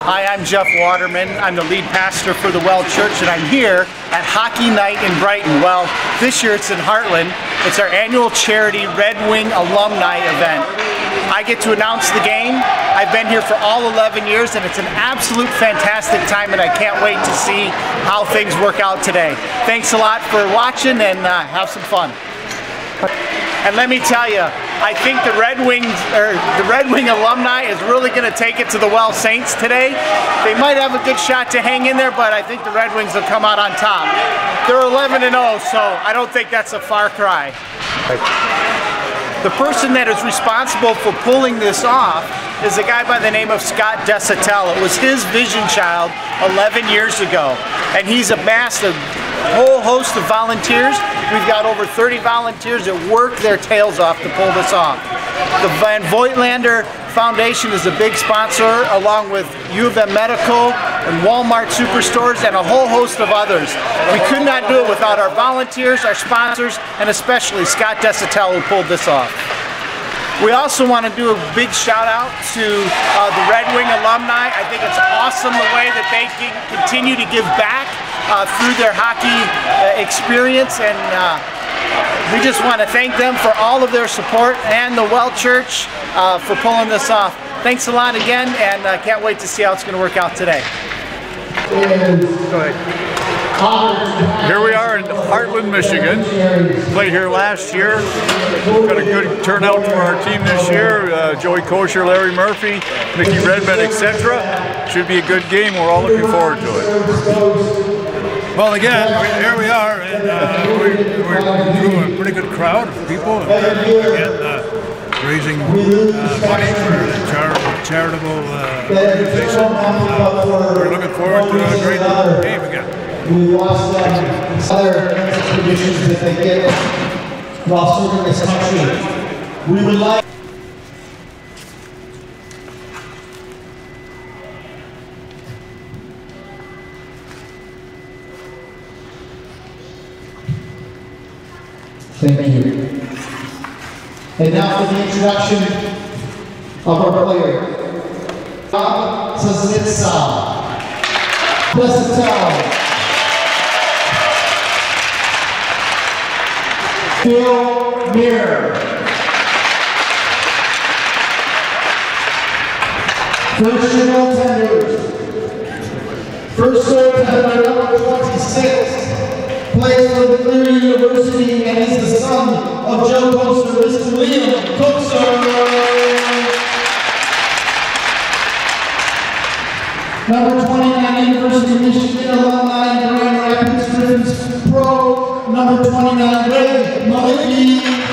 Hi, I'm Jeff Waterman. I'm the lead pastor for the Well Church, and I'm here at Hockey Night in Brighton. Well, this year it's in Heartland. It's our annual charity Red Wing Alumni event. I get to announce the game. I've been here for all 11 years, and it's an absolute fantastic time, and I can't wait to see how things work out today. Thanks a lot for watching, and have some fun. And let me tell you, I think the Red Wing alumni is really going to take it to the Well Saints today. They might have a good shot to hang in there, but I think the Red Wings will come out on top. They're 11-0, so I don't think that's a far cry. The person that is responsible for pulling this off is a guy by the name of Scott Desatel. It was his vision child 11 years ago, and he's amassed a whole host of volunteers. We've got over 30 volunteers that work their tails off to pull this off. The Van Voigtlander Foundation is a big sponsor, along with U of M Medical and Walmart Superstores and a whole host of others. We could not do it without our volunteers, our sponsors, and especially Scott Desatel, who pulled this off. We also want to do a big shout out to the Red Wing alumni. I think it's awesome the way that they continue to give back through their hockey experience, and we just want to thank them for all of their support, and the Well Church for pulling this off. Thanks a lot again, and can't wait to see how it's going to work out today. Go ahead. Here we are in Heartland, Michigan. Played here last year. Got a good turnout for our team this year. Joey Kosher, Larry Murphy, Mickey Redmond, etc. Should be a good game. We're all looking forward to it. Well, again, here we are, and we're through a pretty good crowd of people, and again, raising money for the charitable organization. We're looking forward to a great game again. We lost other conditions that they get while serving this country. We would like Thank you. And now for the introduction of our player. Desatel. Phil Mirror. First year goaltenders. First goaltender, number 26. Plays for the Cleary University and is the son of Joe Kosher, Mr. Liam Kosher. Number 29, University of Michigan alumni, Grand Rapids Griffins Pro. Number 29, Ray Malicki.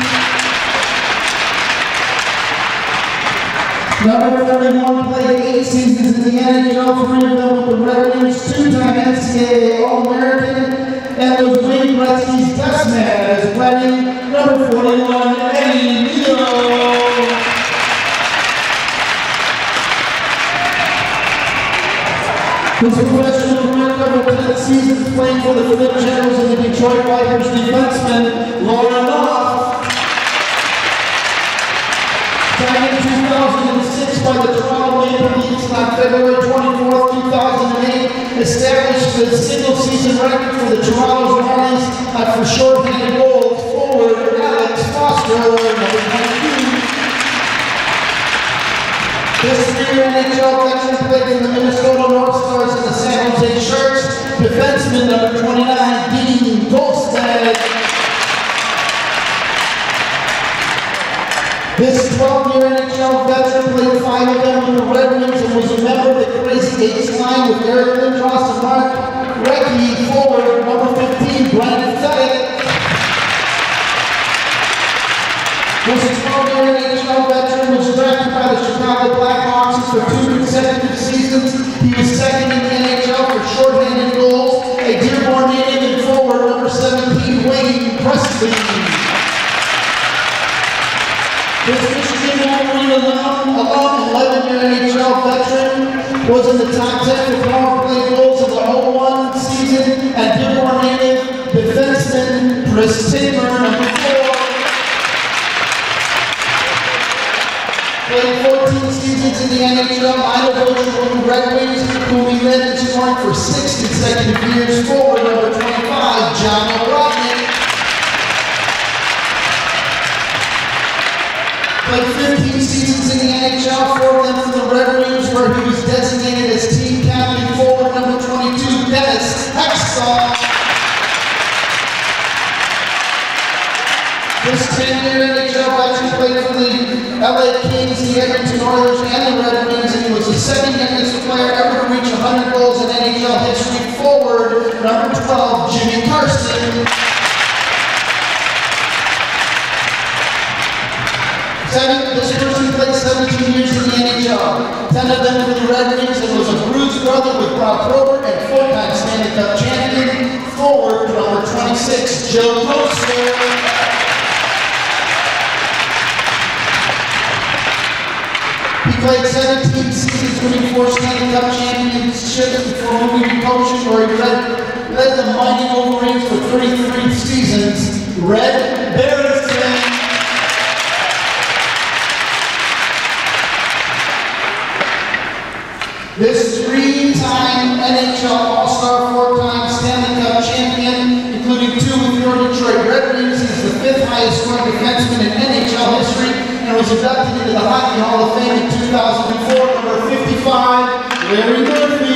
Number 31, played 8 seasons in the NHL, 3 of them with the Red Wings, 2-time NCAA All-American, and was Wayne Gretzky's best man at his wedding. Number 41, Eddie Nilo. His professional career covered 10 seasons playing for the Flint Generals and the Detroit Vipers defenseman Lauren Off. Signed in 2006 by the Toronto Maple Leafs on February 24, 2008, established the single-season record for the Toronto Marlies for shorthanded goals. Forward Alex Foster, number 22. This year NHL veteran played in the Minnesota North Stars and the San Jose Sharks. Defenseman number 29, Dean Golstead. This 12-year NHL veteran played 5 of them with the Red Wings and was a member of the Crazy Eights line with Eric Lindros and Mark Recchi. Forward number 15, Brandon Fettick. This 12-year NHL veteran was drafted by the Chicago Blackhawks for 2 consecutive seasons. He was second in the NHL for shorthanded goals. A Dearborn native and forward number 17, Wayne Presley. This Michigan alum, 11-year NHL veteran, was in the top 10 for power play goals of the 0-1 season, and Dearborn native defenseman Chris Timmer, number 4. Played 14 seasons in the NHL, Iowa Red Wings, led in scoring for 6 consecutive years. Forward number 25, John O'Brien. Played 15 seasons in the NHL, 4 of them for the Red Wings, where he was designated as team captain. Forward number 22, Dennis Hextall. This 10-year NHL veteran played for the LA Kings, the Edmonton Oilers, and the Red Wings, and he was the second youngest player ever to reach 100 goals in NHL history. Forward number 12, Jimmy Carson. This person played 17 years in the NHL, 10 of them for the Red Wings, and was a bruised brother with Brock Probert and 4-time Stanley Cup champion. Forward number 26, Joe Coaster. He played 17 seasons, winning 4 Stanley Cup championships before moving to coaching, where he led the Mighty Wolverines for 33 seasons. Red Berenson. This 3-time NHL All-Star, 4-time Stanley Cup champion, including 2 with your Detroit Red Wings, is the 5th highest scoring defenseman in NHL history, and was inducted into the Hockey Hall of Fame in 2004. Number 55, Larry Murphy.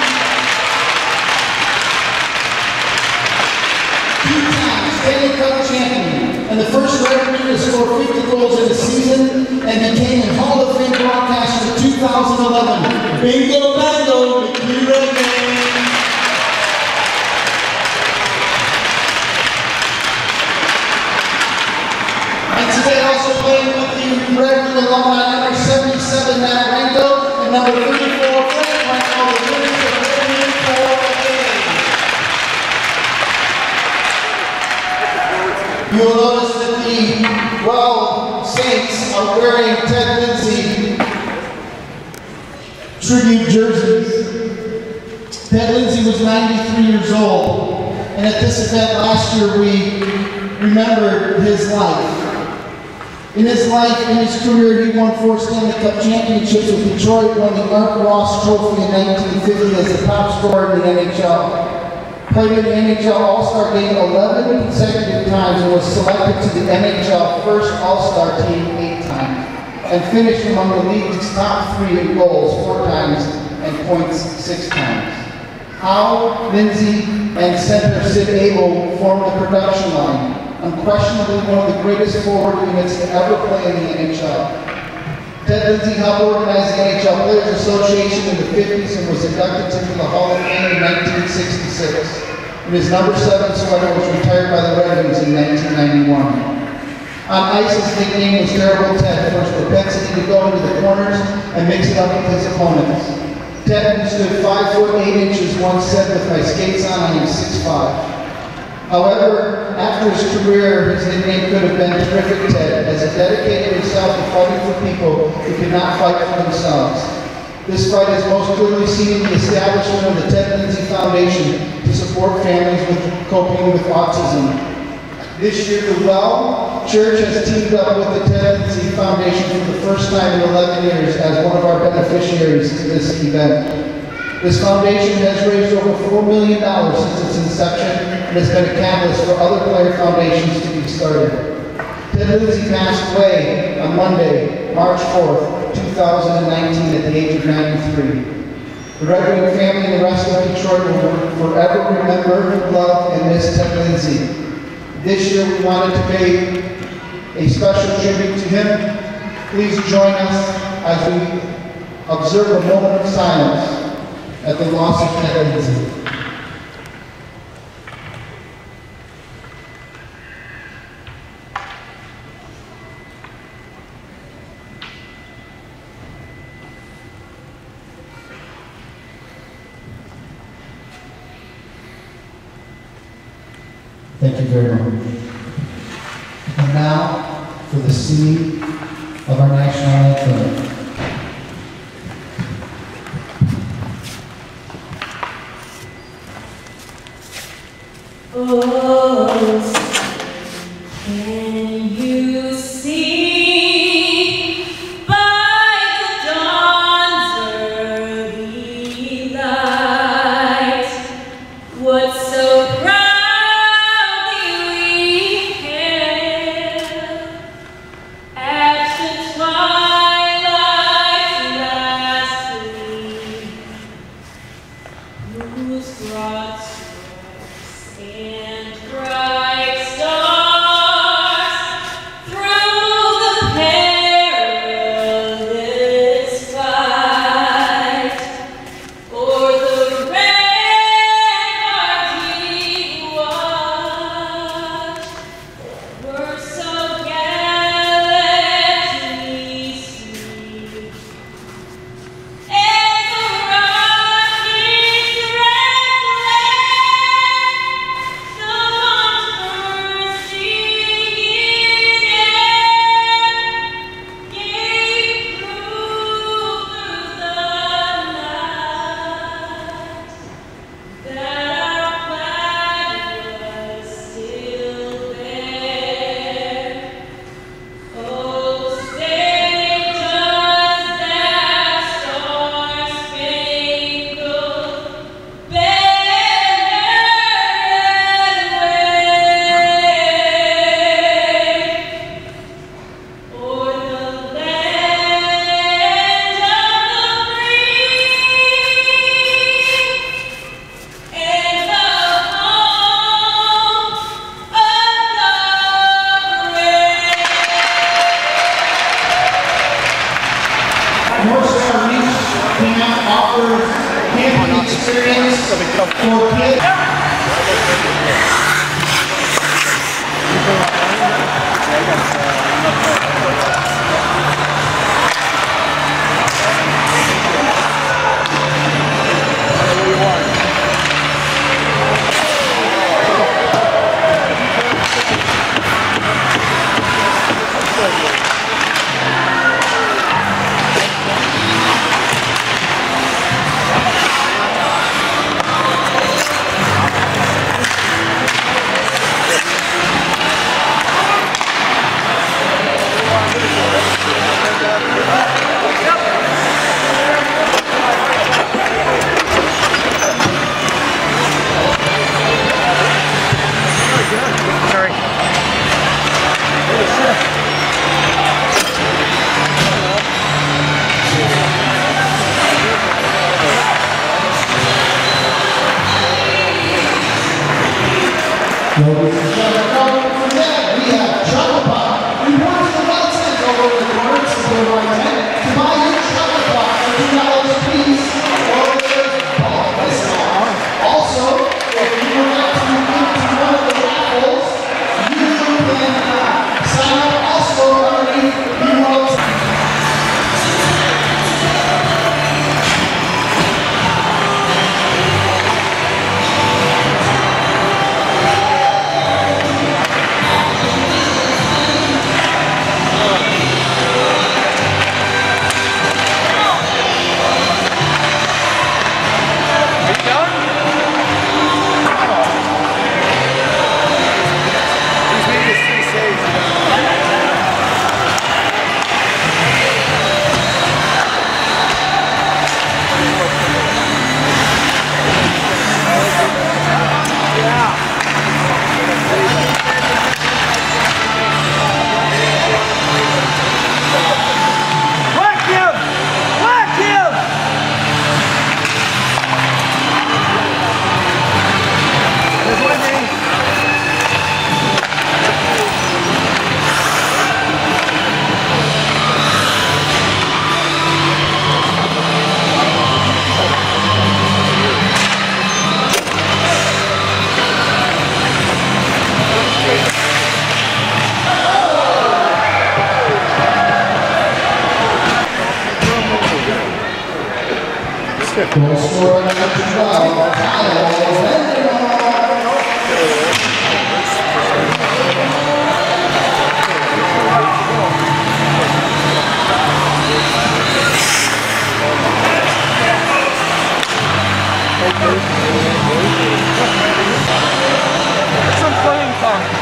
2-time Stanley Cup champion, and the first Red Wing to score 50 goals in a season, and became a Hall of Fame broadcaster in 2011. Bingo Bango, Mickey Redman. And today also playing with the Red Wing alumni, number 77, Matt Ranko, and number 34, Frank Ranko, the winners of Red Wing for a game. You will notice that the Saints are wearing Ted Lindsay tribute jerseys. Ted Lindsay was 93 years old, and at this event last year we remembered his life. In his life, in his career, he won 4 Stanley Cup championships with Detroit, won the Art Ross Trophy in 1950 as the top scorer in the NHL. Played in the NHL All-Star game 11 consecutive times and was selected to the NHL First All-Star team 8 times. And finished among the league's top 3 in goals 4 times and points 6 times. Howe, Lindsay, and center Sid Abel formed the production line, unquestionably one of the greatest forward units to ever play in the NHL. Ted Lindsay helped organize the NHL Players Association in the 50s and was inducted into the Hall of Fame in 1966. And his number 7 sweater was retired by the Red Wings in 1991. On ice, his nickname was Terrible Ted, for his propensity to go into the corners and mix it up with his opponents. Ted, who stood 5 foot 8 inches, once said, "With my skates on, I am 6'5". However, after his career, his nickname could have been Terrific Ted, as he dedicated himself to fighting for people who could not fight for themselves. This fight is most clearly seen in the establishment of the Ted Lindsay Foundation to support families coping with autism. This year, the Well Church has teamed up with the Ted Lindsay Foundation for the first time in 11 years as one of our beneficiaries to this event. This foundation has raised over $4 million since its inception and has been a catalyst for other player foundations to be started. Ted Lindsay passed away on Monday, March 4th, 2019 at the age of 93. The Red Wing family and the rest of Detroit will forever remember, love, and miss Ted Lindsay. This year we wanted to pay a special tribute to him. Please join us as we observe a moment of silence at the loss of Ted Lindsay. Thank you very much. And now, for the singing of our national anthem. Oh, can you see by the dawn's early light? Goal scorer number 12, some playing time.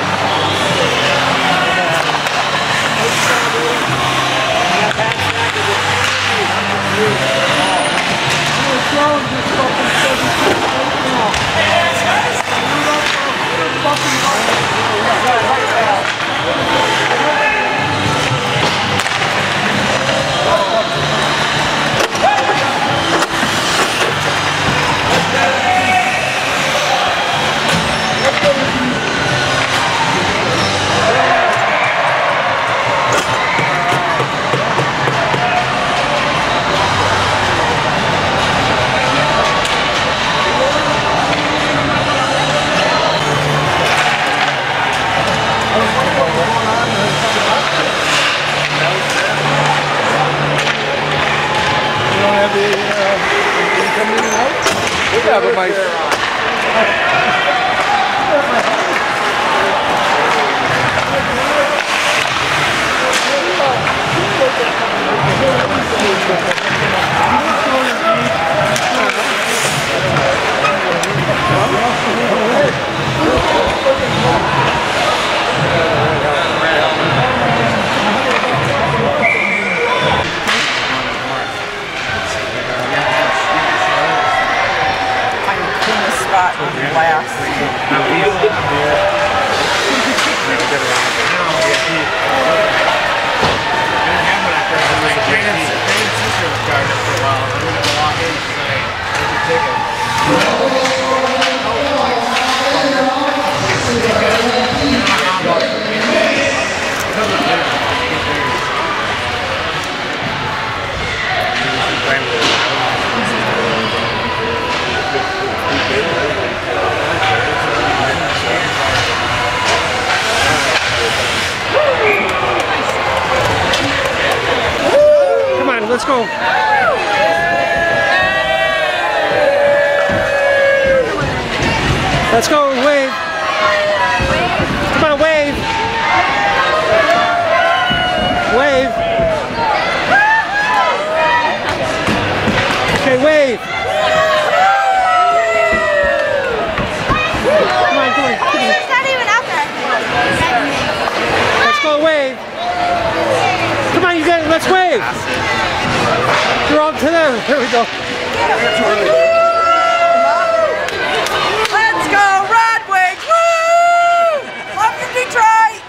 Just fucking 76 right now. Yeah, but my... Let's go. Let's go, wave. Come on, wave. Wave. Okay, wave. Come on, come on. It's not even out there. Let's go, wave. Come on, you guys, let's wave. You're all to them. Here we go. Let's go, Rodwig! Woo! Love you, Detroit!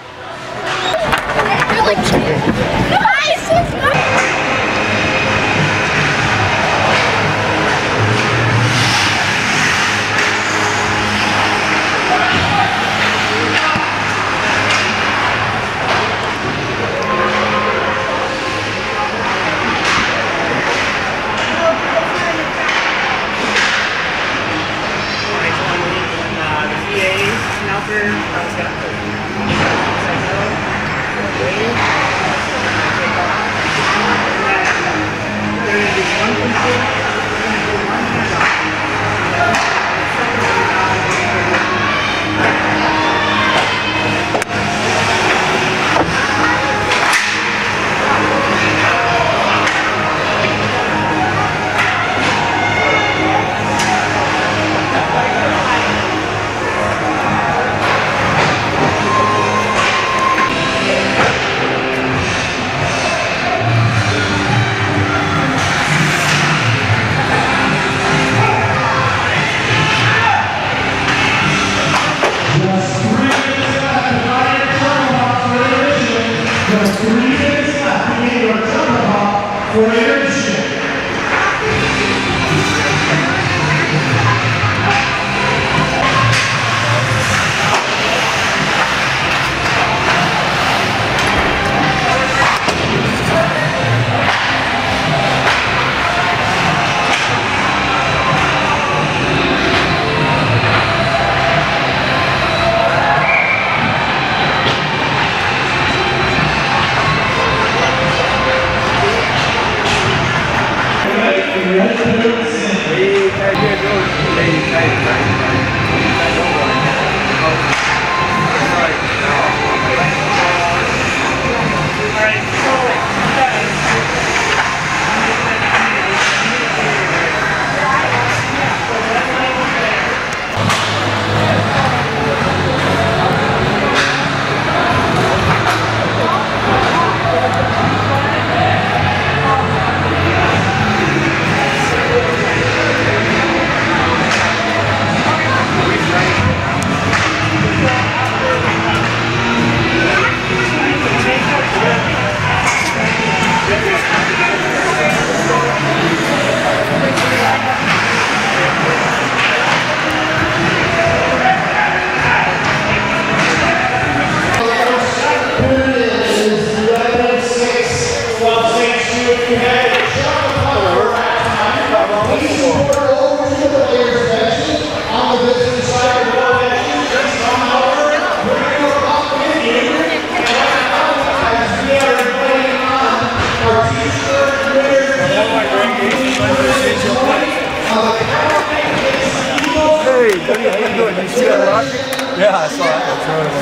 Hey, buddy, how you doing? Did you see that rocket? Yeah, I saw it.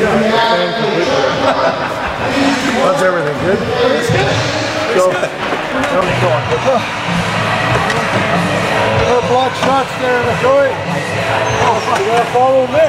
How's everything? Good? It's good. So, how's it going? Block shots there, Joey. Oh, you gotta follow me.